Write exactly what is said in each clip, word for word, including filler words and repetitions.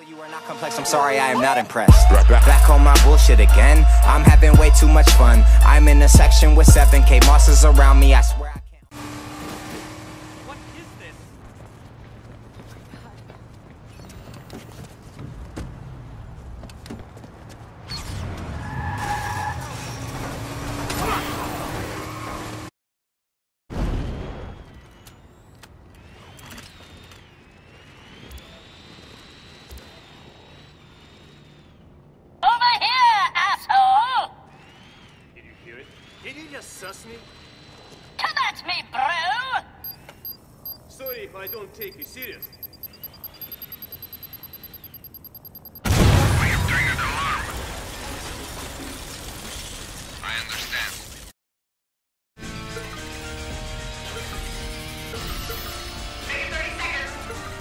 You are not complex, I'm sorry, I am not impressed. Back on my bullshit again, I'm having way too much fun. I'm in a section with seven K monsters around me, I swear I can't. What is this? Did you just sus me? Come at me, bro! Sorry if I don't take you serious. We have triggered alarm. I understand. Take it thirty seconds.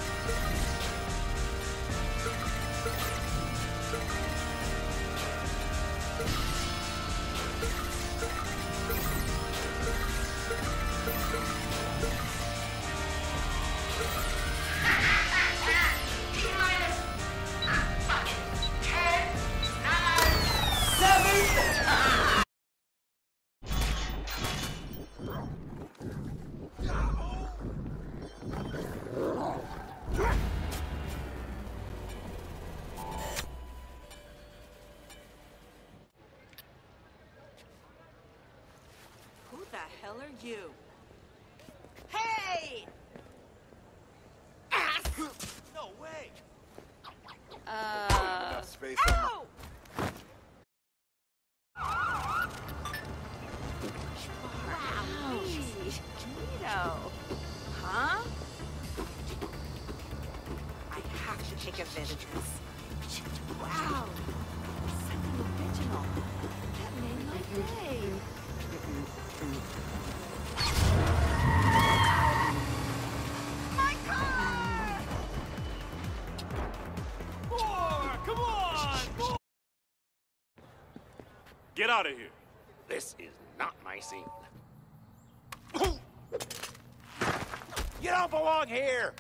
Who the hell are you? Hey! No way! Uh... Space Ow! Wow! Cheeto! Huh? I have to take advantage of this. Wow! Something original. That made my day. My God! More! Come on! More! Get out of here. This is not my scene. You don't belong here!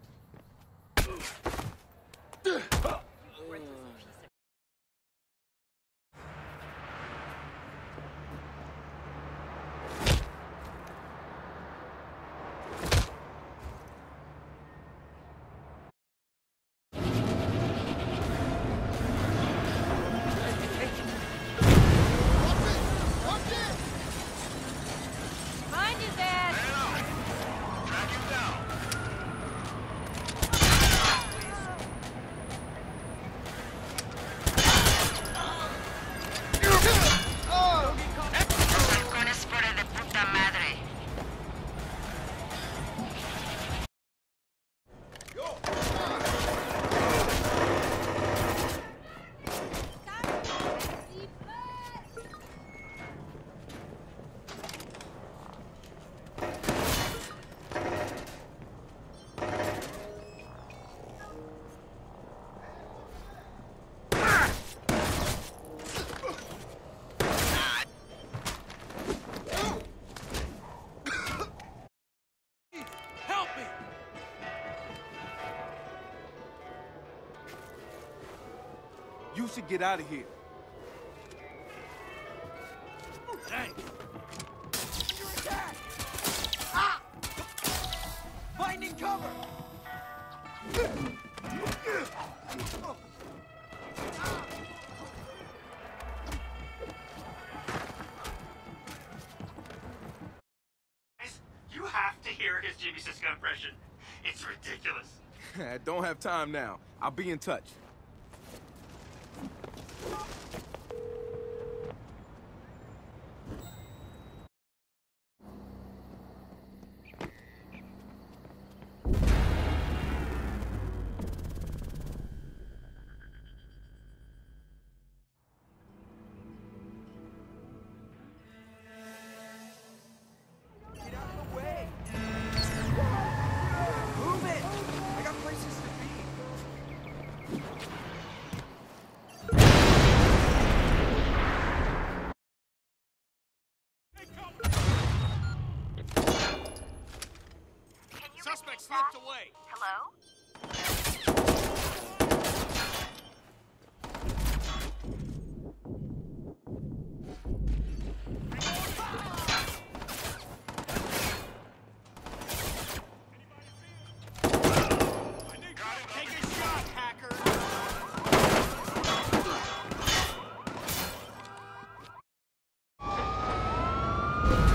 Find you, Dad! Track him down. Balcones fuera de puta madre. Help me! You should get out of here. Thanks. Under attack! Ah! Finding cover! You have to hear his Jimmy Siska impression. It's ridiculous. I don't have time now. I'll be in touch. Get out of the way! Move it! I got places to be. Suspect slipped away. Hello? Wow.